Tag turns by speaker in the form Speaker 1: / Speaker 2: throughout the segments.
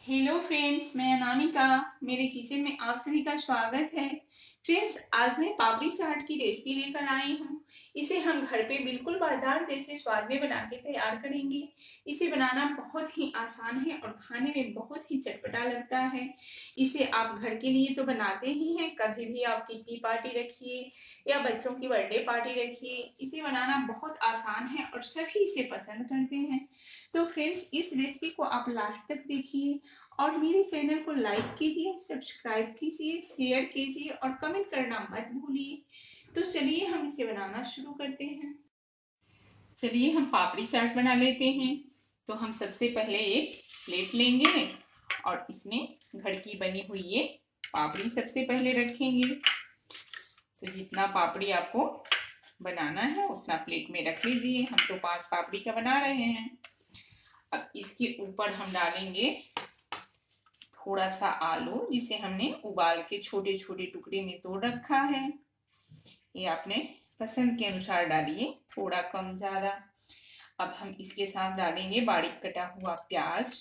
Speaker 1: Hello friends, मैं अनामिका। मेरे kitchen में आप सभी का स्वागत है। फ्रेंड्स, आज मैं पापड़ी चाट की रेसिपी लेकर आई हूँ। इसे हम घर पे बिल्कुल बाजार जैसे स्वाद में बना के तैयार करेंगे। इसे बनाना बहुत ही आसान है और खाने में बहुत ही चटपटा लगता है। इसे आप घर के लिए तो बनाते ही हैं, कभी भी आप किट्टी पार्टी रखिए या बच्चों की बर्थडे पार्टी रखिए। इसे बनाना बहुत आसान है और सभी इसे पसंद करते हैं। तो फ्रेंड्स, इस रेसिपी को आप लास्ट तक देखिए और मेरे चैनल को लाइक कीजिए, सब्सक्राइब कीजिए, शेयर कीजिए और कमेंट करना मत भूलिए। तो चलिए हम इसे बनाना शुरू करते हैं। चलिए हम पापड़ी चाट बना लेते हैं। तो हम सबसे पहले एक प्लेट लेंगे और इसमें घर की बनी हुई ये पापड़ी सबसे पहले रखेंगे। तो जितना पापड़ी आपको बनाना है उतना प्लेट में रख लीजिए। हम तो 5 पापड़ी का बना रहे हैं। अब इसके ऊपर हम डालेंगे थोड़ा सा आलू, जिसे हमने उबाल के छोटे छोटे टुकड़े में तोड़ रखा है। ये आपने पसंद के अनुसार डालिए, थोड़ा कम ज्यादा। अब हम इसके साथ डालेंगे बारीक कटा हुआ प्याज,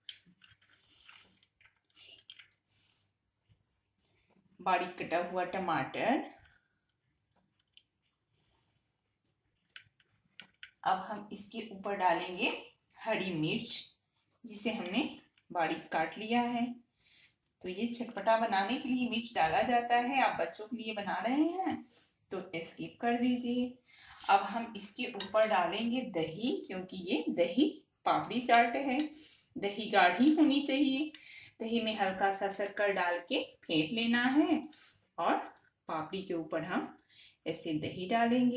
Speaker 1: बारीक कटा हुआ टमाटर। अब हम इसके ऊपर डालेंगे हरी मिर्च, जिसे हमने बारीक काट लिया है। तो ये चटपटा बनाने के लिए मिर्च डाला जाता है। आप बच्चों के लिए बना रहे हैं तो स्किप कर दीजिए। अब हम इसके ऊपर डालेंगे दही, क्योंकि ये दही पापड़ी चाट है। दही गाढ़ी होनी चाहिए। दही में हल्का सा शक्कर डाल के फेंट लेना है और पापड़ी के ऊपर हम ऐसे दही डालेंगे।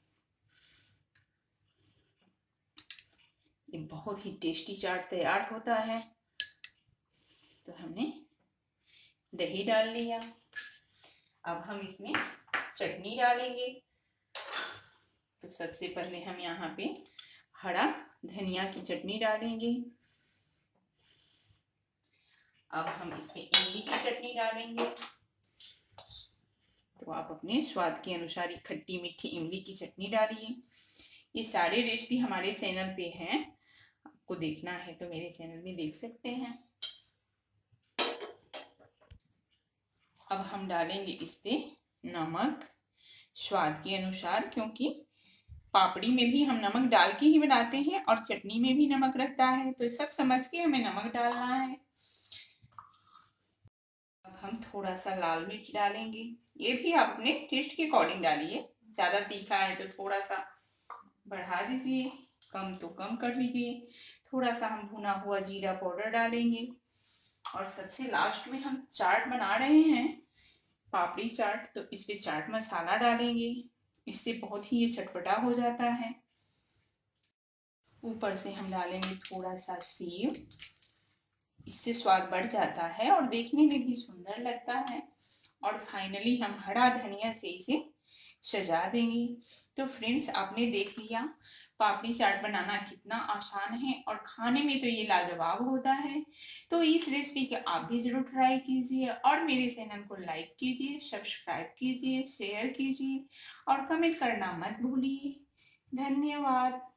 Speaker 1: ये बहुत ही टेस्टी चाट तैयार होता है। तो हमने दही डाल लिया। अब हम इसमें चटनी डालेंगे। तो सबसे पहले हम यहाँ पे हरा धनिया की चटनी डालेंगे। अब हम इसमें इमली की चटनी डालेंगे। तो आप अपने स्वाद के अनुसार ही खट्टी मीठी इमली की चटनी डालिए। ये सारे रेसिपी हमारे चैनल पे हैं, आपको देखना है तो मेरे चैनल में देख सकते हैं। अब हम डालेंगे इस पे नमक स्वाद के अनुसार, क्योंकि पापड़ी में भी हम नमक डाल के ही बनाते हैं और चटनी में भी नमक रहता है, तो सब समझ के हमें नमक डालना है। अब हम थोड़ा सा लाल मिर्च डालेंगे। ये भी आप अपने टेस्ट के अकॉर्डिंग डालिए। ज़्यादा तीखा है तो थोड़ा सा बढ़ा दीजिए, कम तो कम कर लीजिए। थोड़ा सा हम भुना हुआ जीरा पाउडर डालेंगे। और सबसे लास्ट में हम चाट बना रहे हैं, पापड़ी चाट, तो इस पे चाट मसाला डालेंगे। इससे बहुत ही ये चटपटा हो जाता है। ऊपर से हम डालेंगे थोड़ा सा सेव, इससे स्वाद बढ़ जाता है और देखने में भी सुंदर लगता है। और फाइनली हम हरा धनिया से इसे सजा देंगे। तो फ्रेंड्स, आपने देख लिया पापड़ी चाट बनाना कितना आसान है और खाने में तो ये लाजवाब होता है। तो इस रेसिपी को आप भी जरूर ट्राई कीजिए और मेरे चैनल को लाइक कीजिए, सब्सक्राइब कीजिए, शेयर कीजिए और कमेंट करना मत भूलिए। धन्यवाद।